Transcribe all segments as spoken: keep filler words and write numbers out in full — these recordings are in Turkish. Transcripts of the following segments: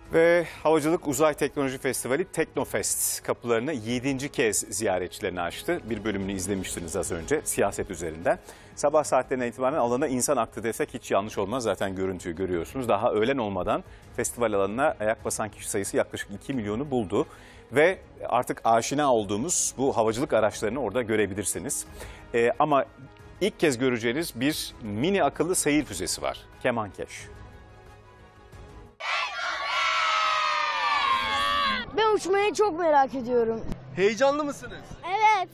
Ve Havacılık Uzay Teknoloji Festivali Teknofest kapılarını yedinci kez ziyaretçilerine açtı. Bir bölümünü izlemiştiniz az önce siyaset üzerinden. Sabah saatlerinden itibaren alana insan aktı desek hiç yanlış olmaz. Zaten görüntüyü görüyorsunuz. Daha öğlen olmadan festival alanına ayak basan kişi sayısı yaklaşık iki milyonu buldu. Ve artık aşina olduğumuz bu havacılık araçlarını orada görebilirsiniz. Ee, ama ilk kez göreceğiniz bir mini akıllı seyir füzesi var. Kemankeş. Ben uçmayı çok merak ediyorum. Heyecanlı mısınız? Evet.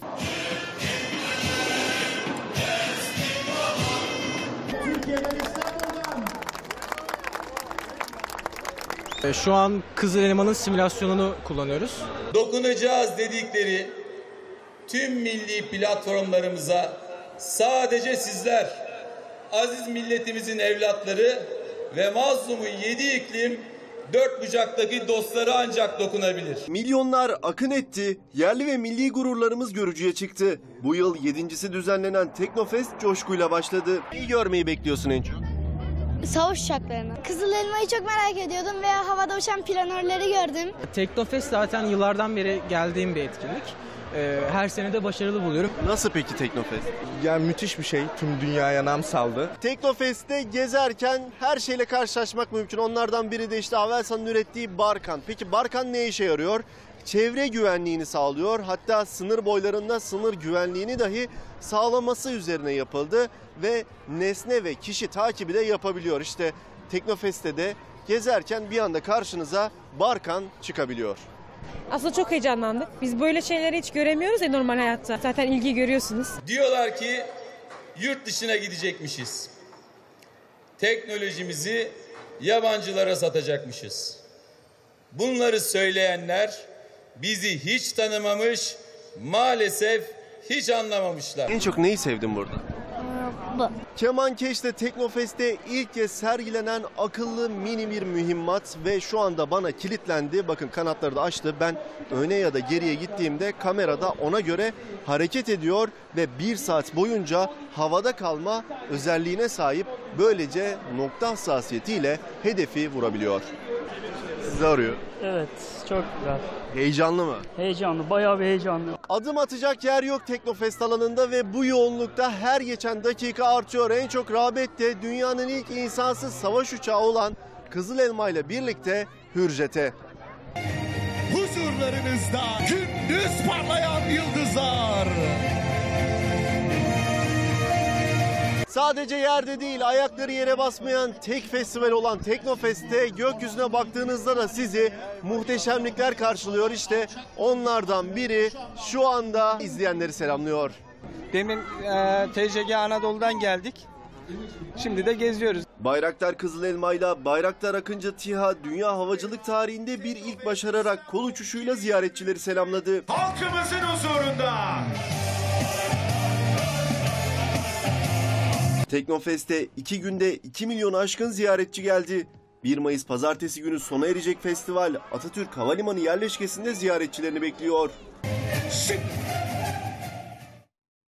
Şu an Kızıl Elma'nın simülasyonunu kullanıyoruz. Dokunacağız dedikleri tüm milli platformlarımıza sadece sizler, aziz milletimizin evlatları ve mazlumun yedi iklim, dört bucaktaki dostları ancak dokunabilir. Milyonlar akın etti, yerli ve milli gururlarımız görücüye çıktı. Bu yıl yedincisi düzenlenen Teknofest coşkuyla başladı. İyi görmeyi bekliyorsun en çok? Savaş uçaklarını. Kızıl Elma'yı çok merak ediyordum ve havada uçan planörleri gördüm. Teknofest zaten yıllardan beri geldiğim bir etkinlik. Her sene de başarılı buluyorum. Nasıl peki Teknofest? Yani müthiş bir şey. Tüm dünyaya nam saldı. Teknofest'te gezerken her şeyle karşılaşmak mümkün. Onlardan biri de işte Avelsan'ın ürettiği Barkan. Peki Barkan ne işe yarıyor? Çevre güvenliğini sağlıyor. Hatta sınır boylarında sınır güvenliğini dahi sağlaması üzerine yapıldı. Ve nesne ve kişi takibi de yapabiliyor. İşte Teknofest'te de gezerken bir anda karşınıza Barkan çıkabiliyor. Aslında çok heyecanlandık. Biz böyle şeyleri hiç göremiyoruz ya normal hayatta. Zaten ilgi görüyorsunuz. Diyorlar ki yurt dışına gidecekmişiz. Teknolojimizi yabancılara satacakmışız. Bunları söyleyenler bizi hiç tanımamış, maalesef hiç anlamamışlar. En çok neyi sevdin burada? Bu. Kemankeş'te Teknofest'te ilk kez sergilenen akıllı mini bir mühimmat ve şu anda bana kilitlendi. Bakın kanatları da açtı. Ben öne ya da geriye gittiğimde kamerada ona göre hareket ediyor ve bir saat boyunca havada kalma özelliğine sahip. Böylece nokta hassasiyetiyle hedefi vurabiliyor. Sizi arıyor. Evet, çok güzel. Heyecanlı mı? Heyecanlı, bayağı bir heyecanlı. Adım atacak yer yok Teknofest alanında ve bu yoğunlukta her geçen dakika artıyor. En çok rağbet de dünyanın ilk insansız savaş uçağı olan Kızıl Elma ile birlikte Hürjet'e. Huzurlarınızda gündüz parlayan yıldızlar. Sadece yerde değil, ayakları yere basmayan tek festival olan Teknofest'te gökyüzüne baktığınızda da sizi muhteşemlikler karşılıyor. İşte onlardan biri şu anda izleyenleri selamlıyor. Demin e, T C G Anadolu'dan geldik. Şimdi de geziyoruz. Bayraktar Kızıl Elma'yla Bayraktar Akıncı TİHA dünya havacılık tarihinde bir ilk başararak kol uçuşuyla ziyaretçileri selamladı. Halkımızın huzurunda. Teknofest'te iki günde iki milyonu aşkın ziyaretçi geldi. bir Mayıs pazartesi günü sona erecek festival Atatürk Havalimanı yerleşkesinde ziyaretçilerini bekliyor. Şimdi